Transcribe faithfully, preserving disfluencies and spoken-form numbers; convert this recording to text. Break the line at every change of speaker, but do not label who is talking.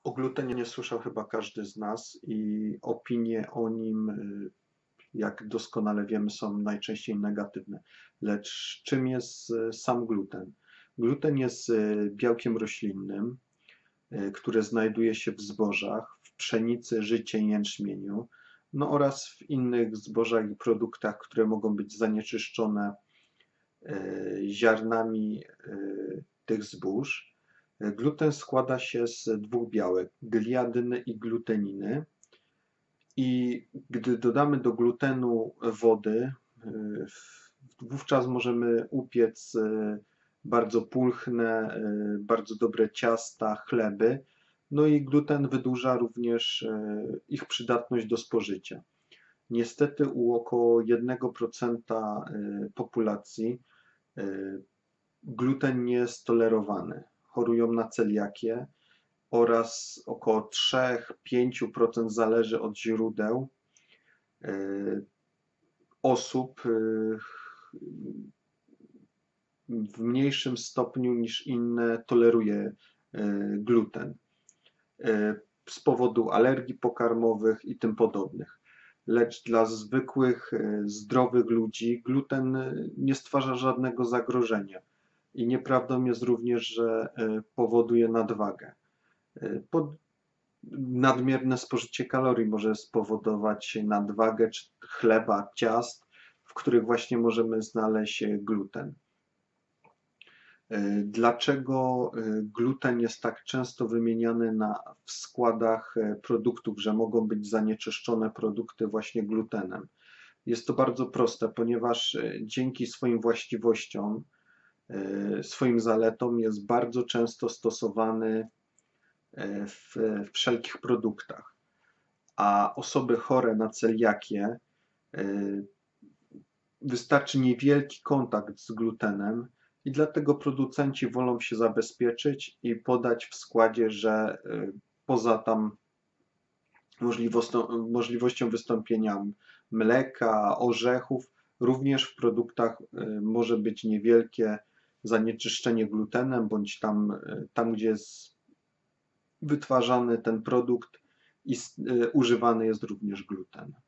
O glutenie słyszał chyba każdy z nas i opinie o nim, y, jak doskonale wiemy, są najczęściej negatywne. Lecz czym jest y, sam gluten? Gluten jest y, białkiem roślinnym, y, które znajduje się w zbożach, w pszenicy, życie i jęczmieniu, no oraz w innych zbożach i produktach, które mogą być zanieczyszczone y, ziarnami y, tych zbóż. Gluten składa się z dwóch białek, gliadyny i gluteniny. I gdy dodamy do glutenu wody, y, wówczas możemy upiec y, bardzo pulchne, y, bardzo dobre ciasta, chleby. No i gluten wydłuża również y, ich przydatność do spożycia. Niestety u około jednego procenta populacji gluten nie jest tolerowany. Chorują na celiakię oraz około trzy do pięciu procent zależy od źródeł osób w mniejszym stopniu niż inne toleruje gluten z powodu alergii pokarmowych i tym podobnych. Lecz dla zwykłych, zdrowych ludzi gluten nie stwarza żadnego zagrożenia. I nieprawdą jest również, że powoduje nadwagę. Pod nadmierne spożycie kalorii może spowodować nadwagę czy chleba, ciast, w których właśnie możemy znaleźć gluten. Dlaczego gluten jest tak często wymieniany na, w składach produktów, że mogą być zanieczyszczone produkty właśnie glutenem? Jest to bardzo proste, ponieważ dzięki swoim właściwościom, swoim zaletom jest bardzo często stosowany w wszelkich produktach, a osoby chore na celiakię wystarczy niewielki kontakt z glutenem i dlatego producenci wolą się zabezpieczyć i podać w składzie, że poza tam możliwością, możliwością wystąpienia mleka, orzechów, również w produktach może być niewielkie zanieczyszczenie glutenem, bądź tam, tam gdzie jest wytwarzany ten produkt i używany jest również gluten.